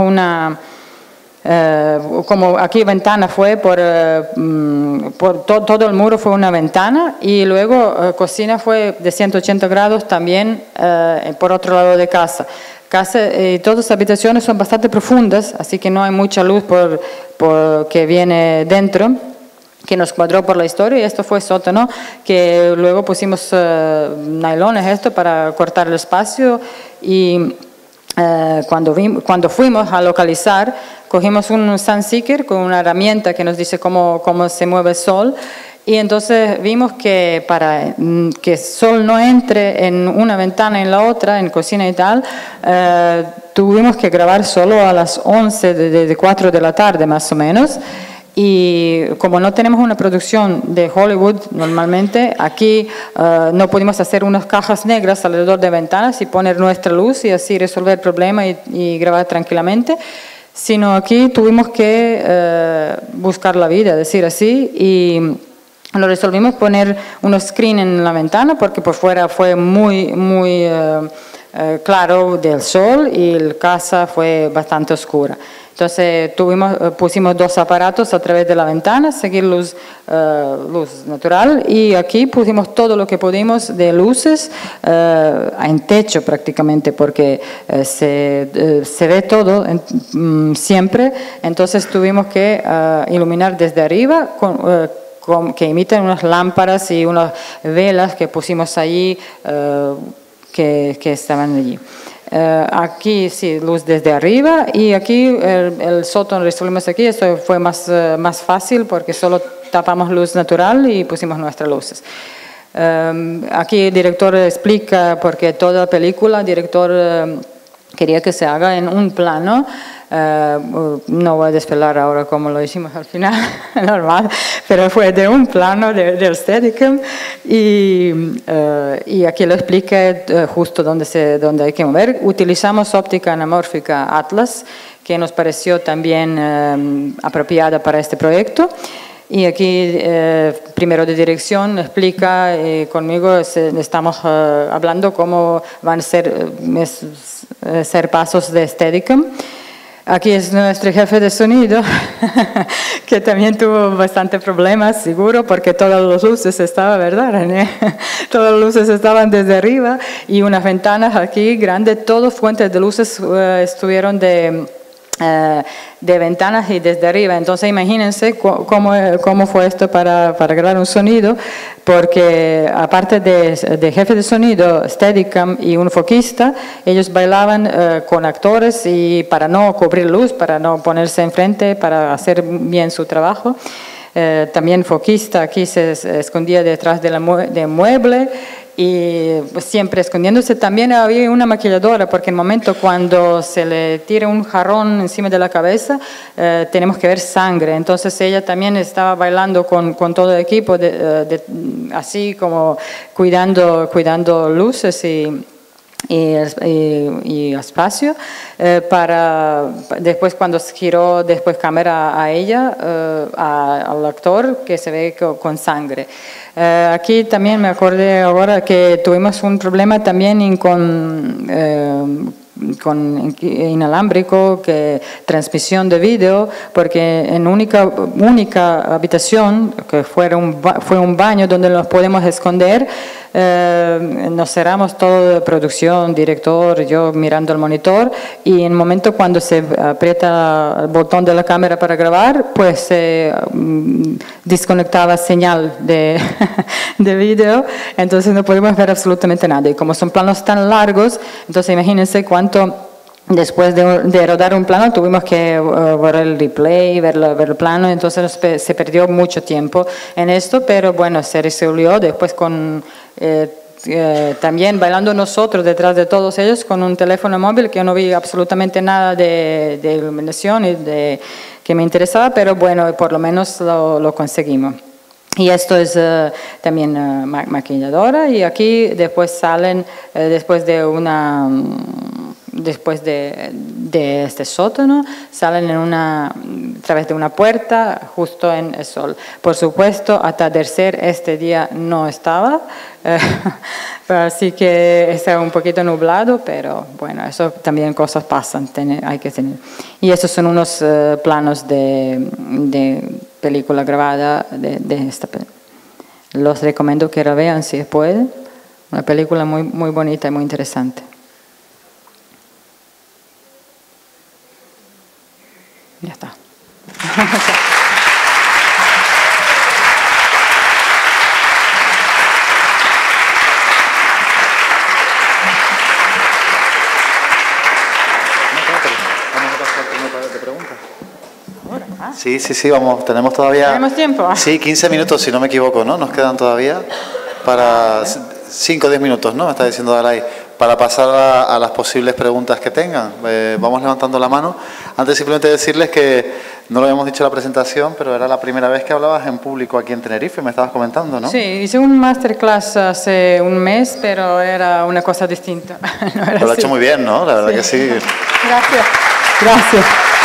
como aquí ventana fue por todo el muro fue una ventana y luego cocina fue de 180 grados también por otro lado de casa. Todas las habitaciones son bastante profundas, así que no hay mucha luz que viene dentro, que nos cuadró por la historia, y esto fue sótano, que luego pusimos nylones para cortar el espacio y cuando fuimos a localizar, cogimos un Sunseeker con una herramienta que nos dice cómo se mueve el sol. Y entonces vimos que para que el sol no entre en una ventana y en la otra, en cocina y tal, tuvimos que grabar solo a las 11 de 4 de la tarde más o menos. Y como no tenemos una producción de Hollywood normalmente, aquí no pudimos hacer unas cajas negras alrededor de ventanas y poner nuestra luz y así resolver el problema y grabar tranquilamente, sino aquí tuvimos que buscar la vida, decir así, y lo resolvimos poner unos screen en la ventana porque por fuera fue muy claro del sol y la casa fue bastante oscura. Entonces pusimos dos aparatos a través de la ventana, seguir luz natural, y aquí pusimos todo lo que pudimos de luces en techo prácticamente porque se ve todo siempre. Entonces tuvimos que iluminar desde arriba que imitan unas lámparas y unas velas que pusimos allí que estaban allí. Aquí sí, luz desde arriba, y aquí el sótano resolvimos aquí. Esto fue más fácil porque solo tapamos luz natural y pusimos nuestras luces. Aquí el director explica porque toda la película el director quería que se haga en un plano. No voy a desvelar ahora cómo lo hicimos al final, normal, pero fue de un plano del Steadicam y aquí lo explica justo dónde hay que mover. Utilizamos óptica anamórfica Atlas, que nos pareció también apropiada para este proyecto. Y aquí, primero de dirección, explica conmigo, estamos hablando cómo van a ser pasos de Steadicam. Aquí es nuestro jefe de sonido, que también tuvo bastante problemas, seguro, porque todas las luces estaban, ¿verdad, René? Todas las luces estaban desde arriba y unas ventanas aquí grandes, todas fuentes de luces estuvieron de de ventanas y desde arriba. Entonces imagínense cómo fue esto para grabar un sonido, porque aparte de jefe de sonido, Steadicam y un foquista, ellos bailaban con actores y para no cubrir luz, para no ponerse enfrente, para hacer bien su trabajo. También foquista aquí se escondía detrás de mueble y pues, siempre escondiéndose. También había una maquilladora, porque en el momento cuando se le tira un jarrón encima de la cabeza, tenemos que ver sangre. Entonces ella también estaba bailando con todo el equipo, así como cuidando luces y espacio, para después cuando giró después cámara a ella, al actor, que se ve con sangre. Aquí también me acordé ahora que tuvimos un problema también con inalámbrico, transmisión de vídeo, porque en única habitación, que fue un baño donde nos podemos esconder, nos cerramos todo de producción, director, yo mirando el monitor, y en el momento cuando se aprieta el botón de la cámara para grabar, pues se desconectaba señal de vídeo, entonces no podemos ver absolutamente nada. Y como son planos tan largos, entonces imagínense cuánto. Después de rodar un plano tuvimos que ver el replay, ver el plano, entonces se perdió mucho tiempo en esto, pero bueno, se resolvió después también bailando nosotros detrás de todos ellos con un teléfono móvil, que yo no vi absolutamente nada de iluminación y que me interesaba, pero bueno, por lo menos lo conseguimos. Y esto es también maquilladora, y aquí después salen, después de este sótano, salen a través de una puerta justo en el sol. Por supuesto, atardecer este día no estaba, así que estaba un poquito nublado, pero bueno, eso también cosas pasan, hay que tener. Y estos son unos planos de película grabada de esta. Los recomiendo que la vean si pueden. Una película muy, muy bonita y muy interesante. Ya está. Sí, vamos, tenemos todavía... ¿Tenemos tiempo? Sí, 15 minutos, si no me equivoco, ¿no? Nos quedan todavía para 5 o 10 minutos, ¿no? Me está diciendo Dalai, para pasar a las posibles preguntas que tengan. Vamos levantando la mano. Antes simplemente decirles que no lo habíamos dicho en la presentación, pero era la primera vez que hablabas en público aquí en Tenerife, me estabas comentando, ¿no? Sí, hice un masterclass hace un mes, pero era una cosa distinta. No era pero lo has así. hecho muy bien, ¿no? La verdad que sí. Gracias.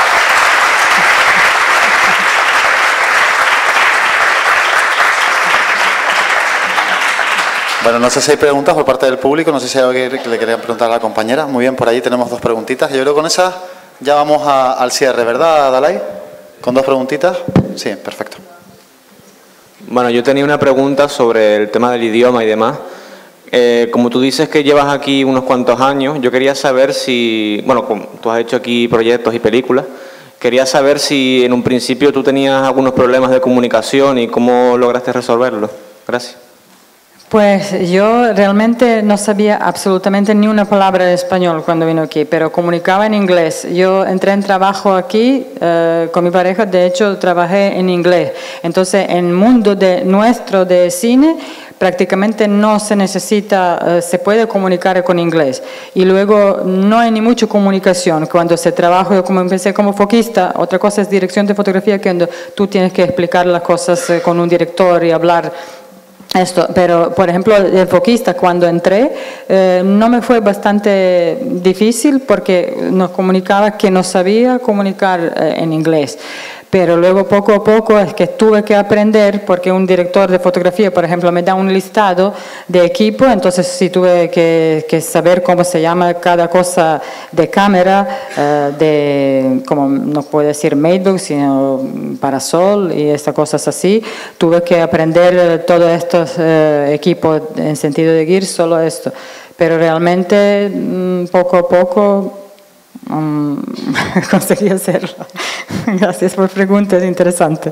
Bueno, no sé si hay preguntas por parte del público, no sé si hay algo que le querían preguntar a la compañera. Muy bien, por ahí tenemos 2 preguntitas. Yo creo que con esas ya vamos al cierre, ¿verdad, Dalai? ¿Con 2 preguntitas? Sí, perfecto. Bueno, yo tenía una pregunta sobre el tema del idioma y demás. Como tú dices que llevas aquí unos cuantos años, yo quería saber si, bueno, tú has hecho aquí proyectos y películas, quería saber si en un principio tú tenías algunos problemas de comunicación y cómo lograste resolverlos. Gracias. Pues yo realmente no sabía absolutamente ni una palabra de español cuando vine aquí, pero comunicaba en inglés. Yo entré en trabajo aquí con mi pareja, de hecho trabajé en inglés. Entonces en el mundo nuestro de cine prácticamente no se necesita, se puede comunicar con inglés. Y luego no hay ni mucha comunicación. Cuando se trabaja, como empecé como foquista, otra cosa es dirección de fotografía, que cuando tú tienes que explicar las cosas con un director y hablar esto. Pero, por ejemplo, el foquista, cuando entré, no me fue bastante difícil porque nos comunicaba que no sabía comunicar en inglés. Pero luego poco a poco es que tuve que aprender, porque un director de fotografía, por ejemplo, me da un listado de equipo, entonces sí tuve que saber cómo se llama cada cosa de cámara, como no puedo decir Matebook, sino parasol y estas cosas así. Tuve que aprender todos estos equipos en sentido de gear, solo esto. Pero realmente poco a poco conseguí hacerlo. Gracias por preguntas, es interesante.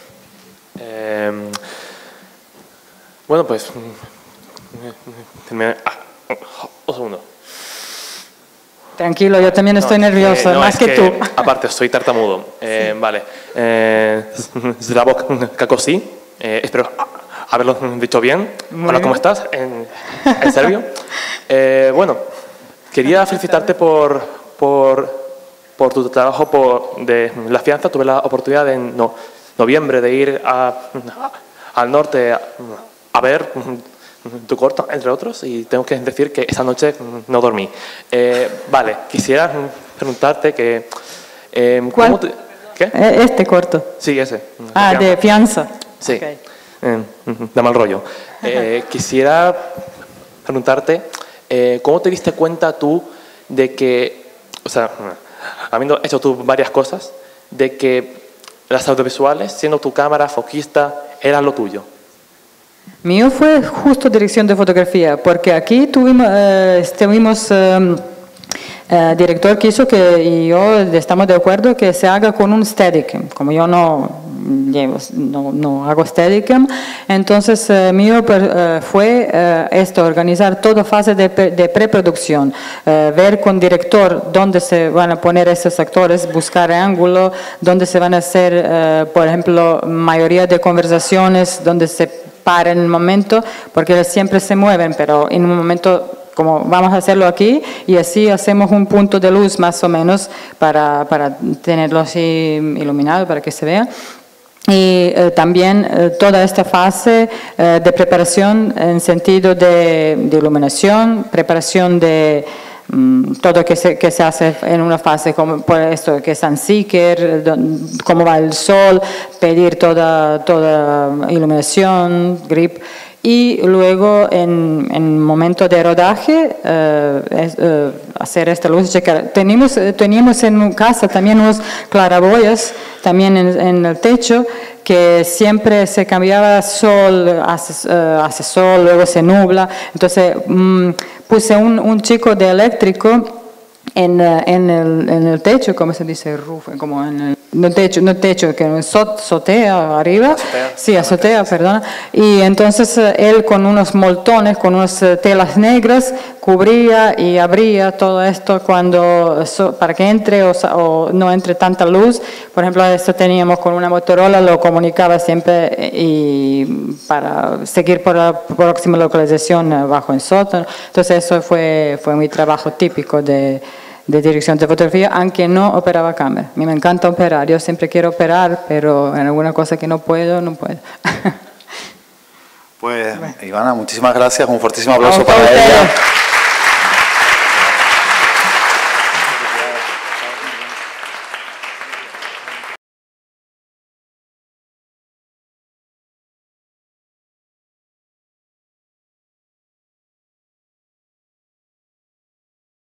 Bueno, pues... un segundo. Tranquilo, yo también estoy nerviosa, más que tú. Aparte, soy tartamudo. Vale. Zdravo Kakosi. Espero haberlo dicho bien. Hola, ¿cómo estás? En serbio. Bueno, quería felicitarte por tu trabajo de la fianza. Tuve la oportunidad en noviembre de ir al norte a ver tu corto, entre otros, y tengo que decir que esa noche no dormí. Vale, quisiera preguntarte que... ¿Cuál? ¿Qué? Este corto. Sí, ese. Ah, de fianza. Sí, Okay. Da mal rollo. Quisiera preguntarte, ¿cómo te diste cuenta tú de que, o sea, habiendo hecho tú varias cosas, de que las audiovisuales, siendo tu cámara, foquista, era lo tuyo? Mío fue justo dirección de fotografía, porque aquí tuvimos director quiso y yo estamos de acuerdo que se haga con un Steadicam. Como yo no hago Steadicam, entonces mío fue organizar toda fase de preproducción, ver con director dónde se van a poner esos actores, buscar ángulo, dónde se van a hacer, por ejemplo, mayoría de conversaciones, donde se para en el momento, porque siempre se mueven, pero en un momento como vamos a hacerlo aquí, y así hacemos un punto de luz más o menos para tenerlo así iluminado, para que se vea. Y también toda esta fase de preparación en sentido de iluminación, preparación de todo que se hace en una fase como por esto que es Sunseeker, cómo va el sol, pedir toda iluminación, grip, y luego en momento de rodaje hacer esta luz, checar. Teníamos en casa también unos claraboyas también en el techo, que siempre se cambiaba sol, hace sol, luego se nubla, entonces puse un chico de eléctrico en el techo, ¿cómo se dice? Roof, como en el techo, que es azotea arriba, sí, azotea, perdona, y entonces él con unos moltones, con unas telas negras, cubría y abría todo esto para que entre o no entre tanta luz. Por ejemplo, esto teníamos con una Motorola, lo comunicaba siempre y para seguir por la próxima localización bajo en sótano. Entonces eso fue mi trabajo típico de dirección de fotografía, aunque no operaba cámara. A mí me encanta operar, yo siempre quiero operar, pero en alguna cosa que no puedo, no puedo. Pues, Ivana, muchísimas gracias, un fortísimo aplauso para ella.